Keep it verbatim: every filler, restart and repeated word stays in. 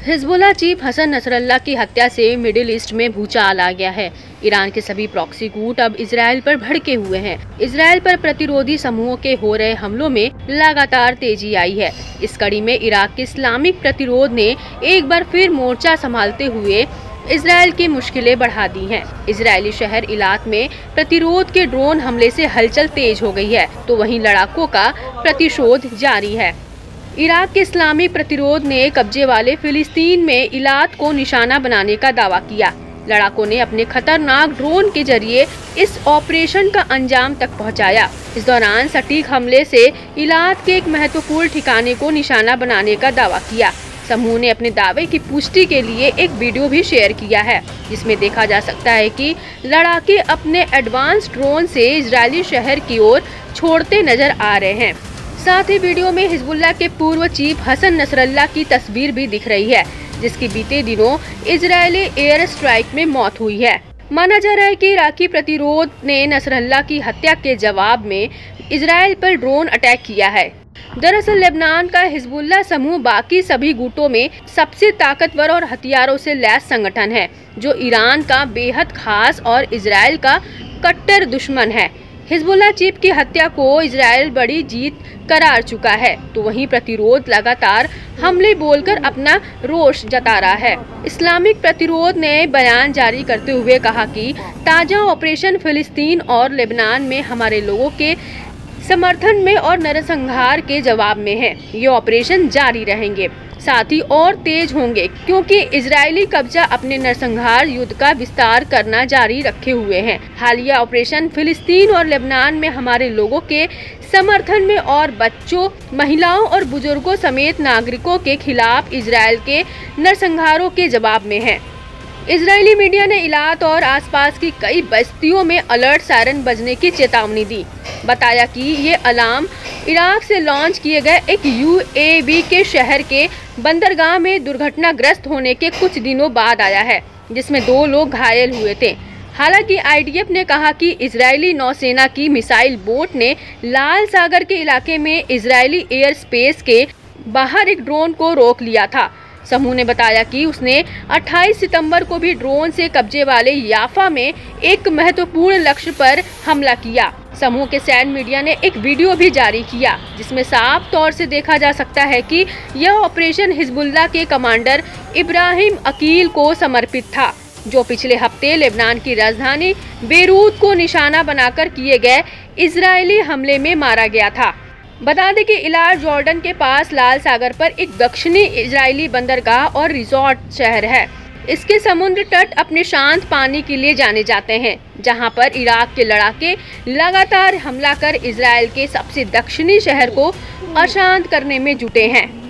Hezbollah chief Hassan Nasrallah की हत्या से मिडिल ईस्ट में भूचाल आ गया है। ईरान के सभी प्रॉक्सी गुट अब इजराइल पर भड़के हुए हैं। इजराइल पर प्रतिरोधी समूहों के हो रहे हमलों में लगातार तेजी आई है। इस कड़ी में इराक के इस्लामिक प्रतिरोध ने एक बार फिर मोर्चा संभालते हुए इजराइल की मुश्किलें बढ़ा दी हैं। इजरायली शहर इलाक में प्रतिरोध के ड्रोन हमले से हलचल तेज हो गई है, तो वहीं लड़ाकों का प्रतिशोध जारी है। इराक के इस्लामी प्रतिरोध ने कब्जे वाले फिलिस्तीन में इलात को निशाना बनाने का दावा किया। लड़ाकों ने अपने खतरनाक ड्रोन के जरिए इस ऑपरेशन का अंजाम तक पहुंचाया। इस दौरान सटीक हमले से इलात के एक महत्वपूर्ण ठिकाने को निशाना बनाने का दावा किया। समूह ने अपने दावे की पुष्टि के लिए एक वीडियो भी शेयर किया है, जिसमें देखा जा सकता है कि लड़ाके अपने एडवांस ड्रोन से इजरायली शहर की ओर छोड़ते नजर आ रहे हैं। साथ ही वीडियो में हिजबुल्लाह के पूर्व चीफ हसन नसरल्लाह की तस्वीर भी दिख रही है, जिसकी बीते दिनों इजरायली एयर स्ट्राइक में मौत हुई है। माना जा रहा है कि इराकी प्रतिरोध ने नसरल्लाह की हत्या के जवाब में इजराइल पर ड्रोन अटैक किया है। दरअसल लेबनान का हिजबुल्लाह समूह बाकी सभी गुटों में सबसे ताकतवर और हथियारों से लैस संगठन है, जो ईरान का बेहद खास और इजराइल का कट्टर दुश्मन है। हिजबुल्लाह चीफ की हत्या को इजराइल बड़ी जीत करार चुका है, तो वहीं प्रतिरोध लगातार हमले बोलकर अपना रोष जता रहा है। इस्लामिक प्रतिरोध ने बयान जारी करते हुए कहा कि ताजा ऑपरेशन फिलिस्तीन और लेबनान में हमारे लोगों के समर्थन में और नरसंहार के जवाब में है। ये ऑपरेशन जारी रहेंगे, साथ ही और तेज होंगे, क्योंकि इजरायली कब्जा अपने नरसंहार युद्ध का विस्तार करना जारी रखे हुए हैं। हालिया ऑपरेशन फिलिस्तीन और लेबनान में हमारे लोगों के समर्थन में और बच्चों, महिलाओं और बुजुर्गों समेत नागरिकों के खिलाफ इजरायल के नरसंहारों के जवाब में है। इजरायली मीडिया ने इलात और आसपास की कई बस्तियों में अलर्ट सायरन बजने की चेतावनी दी। बताया कि ये अलार्म इराक से लॉन्च किए गए एक यूएवी के शहर के बंदरगाह में दुर्घटनाग्रस्त होने के कुछ दिनों बाद आया है, जिसमें दो लोग घायल हुए थे। हालांकि आईडीएफ ने कहा कि इजरायली नौसेना की मिसाइल बोट ने लाल सागर के इलाके में इजरायली एयर स्पेस के बाहर एक ड्रोन को रोक लिया था। समूह ने बताया कि उसने अट्ठाईस सितंबर को भी ड्रोन से कब्जे वाले याफा में एक महत्वपूर्ण लक्ष्य पर हमला किया। समूह के सैन्य मीडिया ने एक वीडियो भी जारी किया, जिसमें साफ तौर से देखा जा सकता है कि यह ऑपरेशन हिजबुल्लाह के कमांडर इब्राहिम अकील को समर्पित था, जो पिछले हफ्ते लेबनान की राजधानी बेरूत को निशाना बनाकर किए गए इजरायली हमले में मारा गया था। बता दें कि इलाट जॉर्डन के पास लाल सागर पर एक दक्षिणी इजरायली बंदरगाह और रिजॉर्ट शहर है। इसके समुद्र तट अपने शांत पानी के लिए जाने जाते हैं, जहां पर इराक के लड़ाके लगातार हमला कर इजरायल के सबसे दक्षिणी शहर को अशांत करने में जुटे हैं।